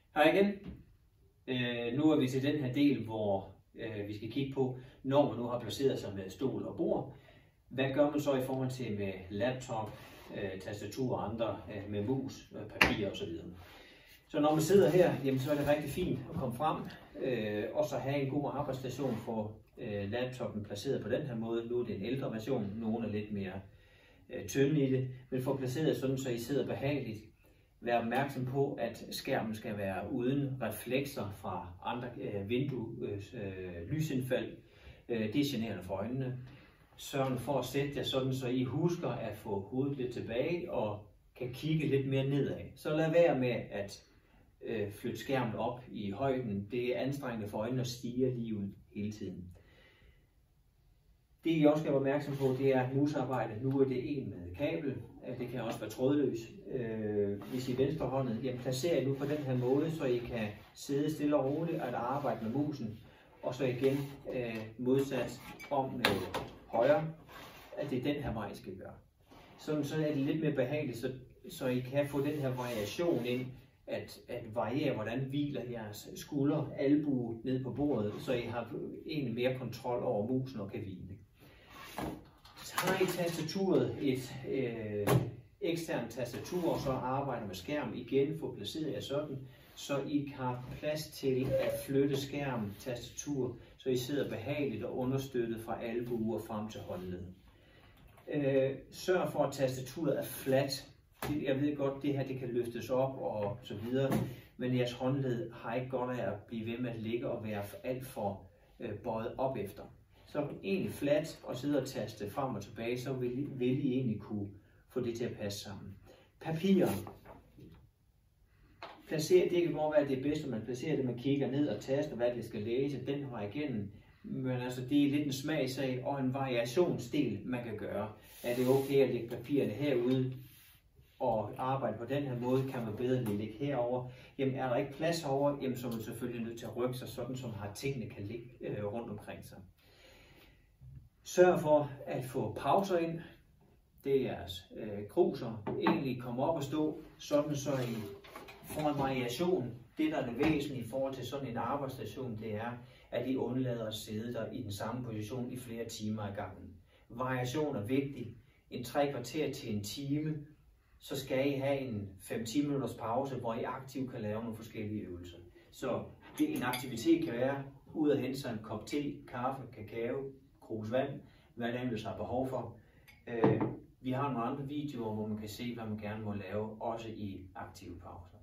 Hej igen. Nu er vi til den her del, hvor vi skal kigge på, når man nu har placeret sig med stol og bord, hvad gør man så i forhold til med laptop, tastatur og andre, med mus, papir osv. Så når man sidder her, jamen, så er det rigtig fint at komme frem og så have en god arbejdsstation for laptopen placeret på den her måde. Nu er det en ældre version, nogle er lidt mere tynde i det, men få placeret sådan, så I sidder behageligt. Vær opmærksom på, at skærmen skal være uden reflekser fra andre lysindfald. Det er generende for øjnene. Sørg for at sætte jer sådan, så I husker at få hovedet lidt tilbage og kan kigge lidt mere nedad. Så lad være med at flytte skærmen op i højden. Det er anstrengende for øjnene at stige lige ud hele tiden. Det I også skal være opmærksom på, det er musarbejde. Nu er det en med kabel. Det kan også være trådløs. Hvis I er venstrehåndet, jamen placerer I nu på den her måde, så I kan sidde stille og roligt og arbejde med musen. Og så igen modsat om med højre, at det er den her vej, I skal gøre. Så er det lidt mere behageligt, så I kan få den her variation ind, at variere, hvordan hviler jeres skulder, albue ned på bordet, så I har egentlig mere kontrol over musen og kan hvile. Så har I tastaturet et eksternt tastatur, og så arbejder med skærm igen, få placeret jer sådan, så I har plads til at flytte skærm, tastatur, så I sidder behageligt og understøttet fra albue og frem til håndled. Sørg for, at tastaturet er fladt. Jeg ved godt, det her det kan løftes op og så videre, men jeres håndled har ikke godt af at blive ved med at ligge og være alt for bøjet op efter. Så egentlig fladt og sidde og taste frem og tilbage, så vil I egentlig kunne få det til at passe sammen. Papirer. Det kan godt være det bedste, at man placerer det, man kigger ned og taster, hvad det skal læse, den vej igennem. Men altså, det er lidt en smagssag og en variationsdel, man kan gøre. Er det okay at lægge papirerne herude og arbejde på den her måde, kan man bedre lige ligge herover. Jamen er der ikke plads herover, jamen så er man selvfølgelig nødt til at rykke sig sådan, som har tingene kan ligge rundt omkring sig. Sørg for at få pauser ind. Det er jeres kruser. Egentlig komme op og stå, sådan så I får en variation. Det, der er det væsentlige i forhold til sådan en arbejdsstation, det er, at I undlader at sidde der i den samme position i flere timer ad gangen. Variation er vigtig. En 3 kvarter til en time, så skal I have en 5-10 minutters pause, hvor I aktivt kan lave nogle forskellige øvelser. Så det en aktivitet kan være, ud at hente sig en kop te, kaffe, kakao, krus vand, hvad det ellers har behov for. Vi har nogle andre videoer, hvor man kan se, hvad man gerne må lave, også i aktive pauser.